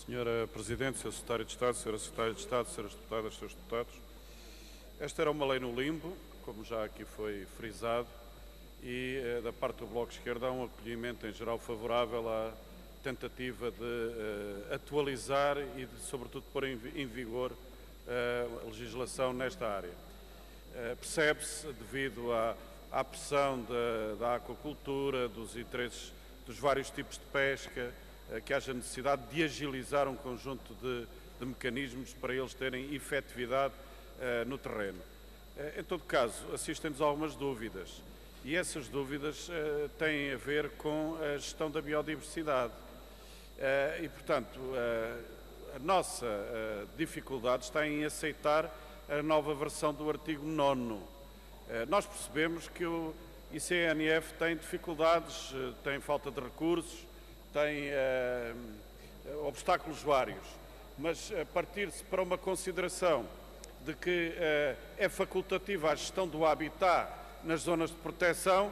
Senhora Presidente, Sr. Secretário de Estado, Sra. Secretária de Estado, Sras. Deputadas, Srs. Deputados, esta era uma lei no limbo, como já aqui foi frisado, e da parte do Bloco de Esquerda há um acolhimento em geral favorável à tentativa de atualizar e de, sobretudo, pôr em vigor a legislação nesta área. Percebe-se, devido à pressão da aquacultura, dos interesses dos vários tipos de pesca, que haja necessidade de agilizar um conjunto de mecanismos para eles terem efetividade no terreno. Em todo caso, assistem-nos algumas dúvidas, e essas dúvidas têm a ver com a gestão da biodiversidade. E, portanto, a nossa dificuldade está em aceitar a nova versão do artigo 9º. Nós percebemos que o ICNF tem dificuldades, tem falta de recursos, tem obstáculos vários, mas partir-se para uma consideração de que é facultativa a gestão do habitat nas zonas de proteção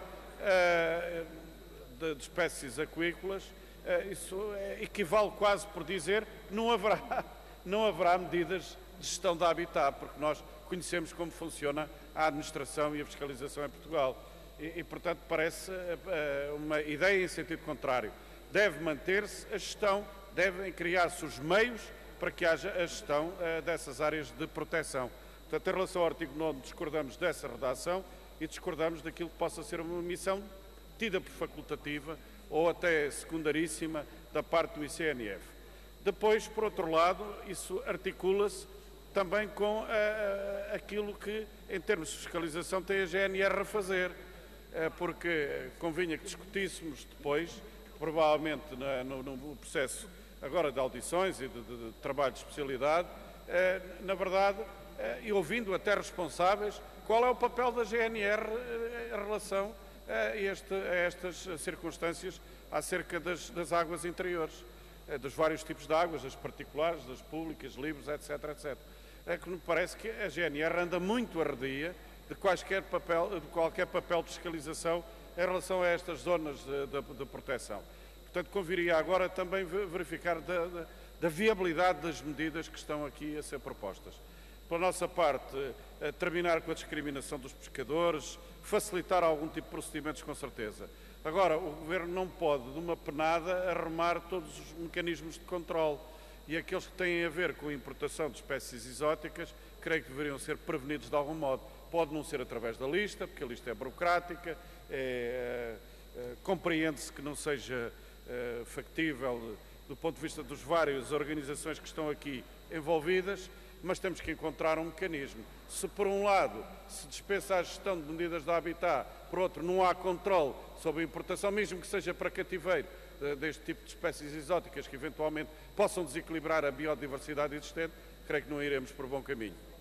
de espécies aquícolas, isso equivale quase por dizer não haverá medidas de gestão do habitat, porque nós conhecemos como funciona a administração e a fiscalização em Portugal. E portanto, parece uma ideia em sentido contrário. Deve manter-se a gestão, devem criar-se os meios para que haja a gestão dessas áreas de proteção. Portanto, em relação ao artigo 9, discordamos dessa redação e discordamos daquilo que possa ser uma missão tida por facultativa ou até secundaríssima da parte do ICNF. Depois, por outro lado, isso articula-se também com aquilo que, em termos de fiscalização, tem a GNR a fazer, porque convinha que discutíssemos depois, provavelmente no processo agora de audições e de trabalho de especialidade, na verdade, e ouvindo até responsáveis, qual é o papel da GNR em relação a estas circunstâncias acerca das águas interiores, dos vários tipos de águas, das particulares, das públicas, livres, etc, etc. É que me parece que a GNR anda muito arredia de qualquer papel de fiscalização em relação a estas zonas de proteção. Portanto, conviria agora também verificar da viabilidade das medidas que estão aqui a ser propostas. Pela nossa parte, terminar com a discriminação dos pescadores, facilitar algum tipo de procedimentos com certeza. Agora, o Governo não pode, de uma penada, arrumar todos os mecanismos de controle. E aqueles que têm a ver com a importação de espécies exóticas, creio que deveriam ser prevenidos de algum modo. Pode não ser através da lista, porque a lista é burocrática, compreende-se que não seja factível do ponto de vista das várias organizações que estão aqui envolvidas, mas temos que encontrar um mecanismo. Se por um lado se dispensa a gestão de medidas de habitat, por outro não há controle sobre a importação, mesmo que seja para cativeiro, deste tipo de espécies exóticas que eventualmente possam desequilibrar a biodiversidade existente, creio que não iremos por bom caminho.